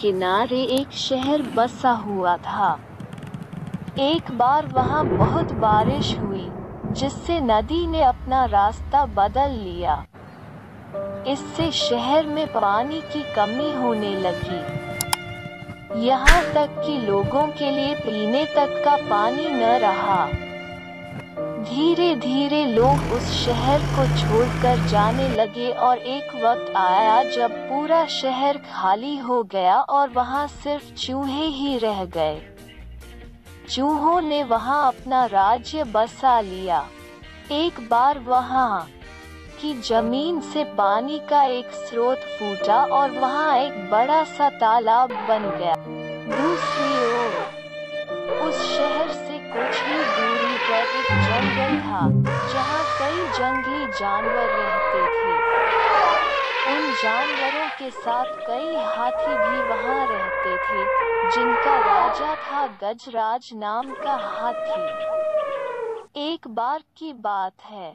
किनारे एक शहर बसा हुआ था। एक बार वहां बहुत बारिश हुई, जिससे नदी ने अपना रास्ता बदल लिया। इससे शहर में पानी की कमी होने लगी। यहाँ तक कि लोगों के लिए पीने तक का पानी न रहा। धीरे धीरे लोग उस शहर को छोड़कर जाने लगे और एक वक्त आया जब पूरा शहर खाली हो गया और वहां सिर्फ चूहे ही रह गए। चूहों ने वहां अपना राज्य बसा लिया। एक बार वहां की जमीन से पानी का एक स्रोत फूटा और वहां एक बड़ा सा तालाब बन गया। दूसरी ओर उस शहर से कुछ ही दूरी पर एक जंगल था, जहां कई जंगली जानवर रहते थे। उन जानवरों के साथ कई हाथी भी वहां रहते थे, जिनका राजा था गजराज नाम का हाथी। एक बार की बात है,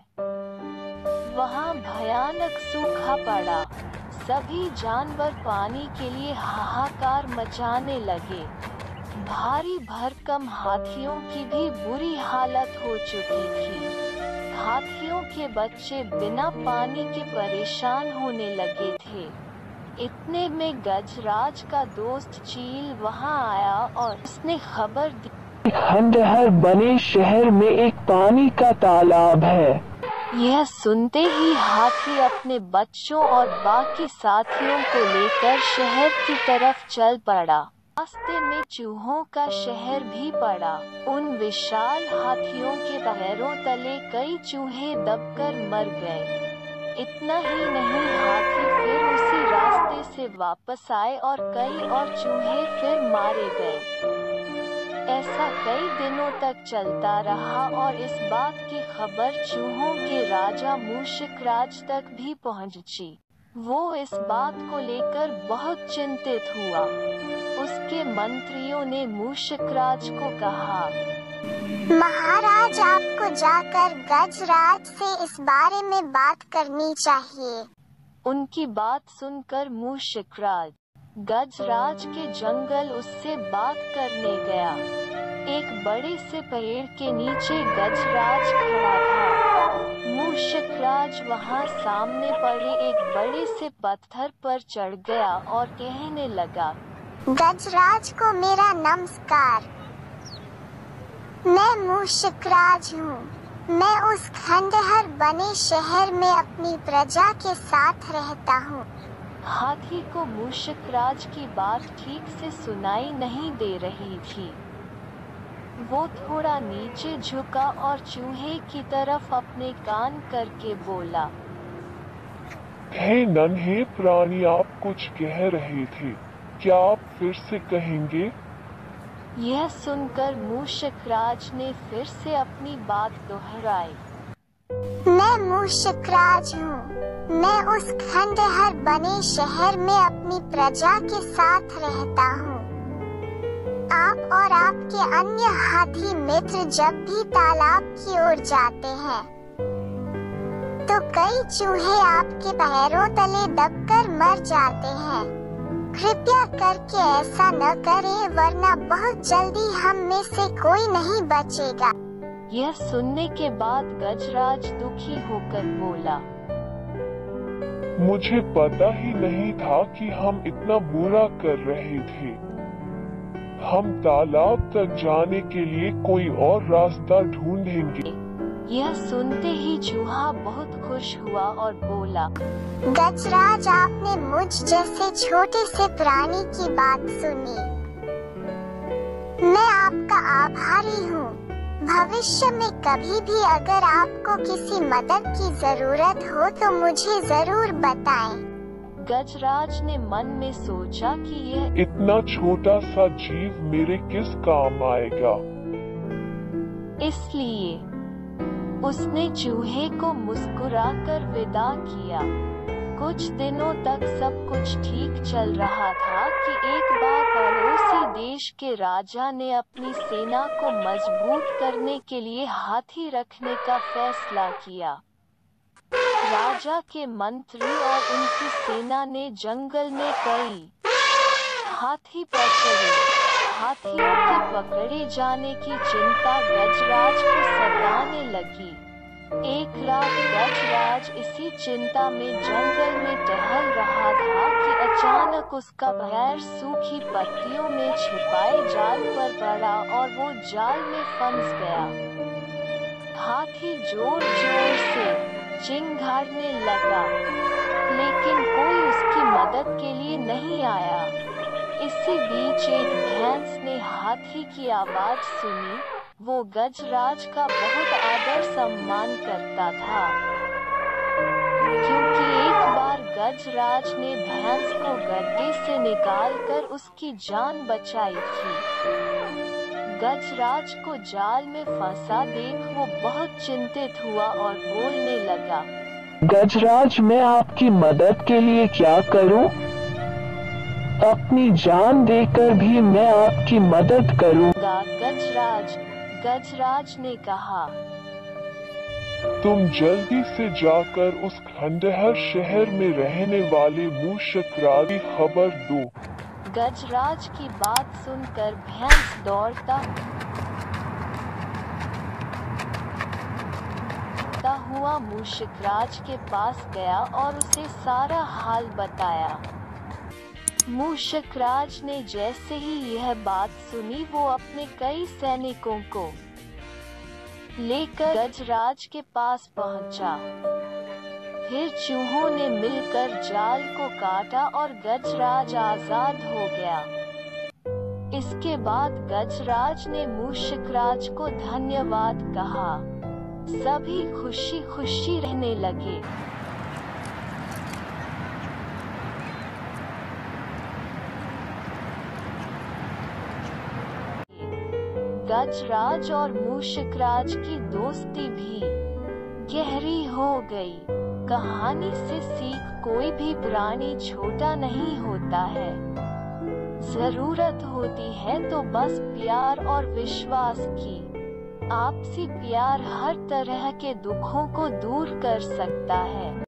वहां भयानक सूखा पड़ा। सभी जानवर पानी के लिए हाहाकार मचाने लगे। भारी भरकम हाथियों की भी बुरी हालत हो चुकी थी। हाथियों के बच्चे बिना पानी के परेशान होने लगे थे। इतने में गजराज का दोस्त चील वहां आया और उसने खबर दी, खंडहर बने शहर में एक पानी का तालाब है। यह सुनते ही हाथी अपने बच्चों और बाकी साथियों को लेकर शहर की तरफ चल पड़ा। रास्ते में चूहों का शहर भी पड़ा। उन विशाल हाथियों के पैरों तले कई चूहे दबकर मर गए। इतना ही नहीं, हाथी फिर उसी रास्ते से वापस आए और कई और चूहे फिर मारे गए। ऐसा कई दिनों तक चलता रहा और इस बात की खबर चूहों के राजा मूषकराज तक भी पहुंची। वो इस बात को लेकर बहुत चिंतित हुआ। उसके मंत्रियों ने मूषकराज को कहा, महाराज, आपको जाकर गजराज से इस बारे में बात करनी चाहिए। उनकी बात सुनकर मूषकराज गजराज के जंगल उससे बात करने गया। एक बड़े से पेड़ के नीचे गजराज खड़ा था। मूषकराज वहां सामने पड़े एक बड़े से पत्थर पर चढ़ गया और कहने लगा, गजराज को मेरा नमस्कार। मैं मूषकराज हूँ। मैं उस खंडहर बने शहर में अपनी प्रजा के साथ रहता हूँ। हाथी को मूषकराज की बात ठीक से सुनाई नहीं दे रही थी। वो थोड़ा नीचे झुका और चूहे की तरफ अपने कान करके बोला, हे नन्हे प्राणी, आप कुछ कह रहे थे, क्या आप फिर से कहेंगे? यह सुनकर मूषकराज ने फिर से अपनी बात दोहराई। मैं मूषकराज हूँ। मैं उस खंडहर बने शहर में अपनी प्रजा के साथ रहता हूँ। आप और आपके अन्य हाथी मित्र जब भी तालाब की ओर जाते हैं, तो कई चूहे आपके पैरों तले दबकर मर जाते हैं। कृपया करके ऐसा न करें, वरना बहुत जल्दी हम में से कोई नहीं बचेगा। यह सुनने के बाद गजराज दुखी होकर बोला, मुझे पता ही नहीं था कि हम इतना बुरा कर रहे थे। हम तालाब तक जाने के लिए कोई और रास्ता ढूंढेंगे। यह सुनते ही चूहा बहुत खुश हुआ और बोला, गजराज, आपने मुझ जैसे छोटे से प्राणी की बात सुनी। मैं आपका आभारी हूँ। भविष्य में कभी भी अगर आपको किसी मदद की जरूरत हो तो मुझे जरूर बताएं। गजराज ने मन में सोचा कि यह इतना छोटा सा जीव मेरे किस काम आएगा। इसलिए उसने चूहे को मुस्कुराकर विदा किया। कुछ दिनों तक सब कुछ ठीक चल रहा था कि एक बार पड़ोसी देश के राजा ने अपनी सेना को मजबूत करने के लिए हाथी रखने का फैसला किया। राजा के मंत्री और उनकी सेना ने जंगल में कई हाथी पर चढ़े। हाथियों के पकड़े जाने की चिंता गजराज को सताने लगी। एक रात गजराज इसी चिंता में जंगल में टहल रहा था कि अचानक उसका पैर सूखी पत्तियों में छिपाए जाल पर पड़ा और वो जाल में फंस गया। हाथी जोर जोर से चिंघाड़ने लगा, लेकिन कोई उसकी मदद के लिए नहीं आया। इसी बीच एक भैंस ने हाथी की आवाज सुनी। वो गजराज का बहुत आदर सम्मान करता था, क्योंकि एक बार गजराज ने भैंस को गड्ढे से निकालकर उसकी जान बचाई थी। गजराज को जाल में फंसा देख वो बहुत चिंतित हुआ और बोलने लगा, गजराज, मैं आपकी मदद के लिए क्या करूं? अपनी जान देकर भी मैं आपकी मदद करूंगा। गजराज ने कहा, तुम जल्दी से जाकर उस खंडहर शहर में रहने वाले मूषकराज की खबर दो। गजराज की बात सुनकर भैंस दौड़ता हुआ मूषकराज के पास गया और उसे सारा हाल बताया। मूषकराज ने जैसे ही यह बात सुनी, वो अपने कई सैनिकों को लेकर गजराज के पास पहुंचा। फिर चूहों ने मिलकर जाल को काटा और गजराज आजाद हो गया। इसके बाद गजराज ने मूषकराज को धन्यवाद कहा। सभी खुशी खुशी रहने लगे। गजराज और मूषकराज की दोस्ती भी गहरी हो गई। कहानी से सीख, कोई भी प्राणी छोटा नहीं होता है। जरूरत होती है तो बस प्यार और विश्वास की। आपसी प्यार हर तरह के दुखों को दूर कर सकता है।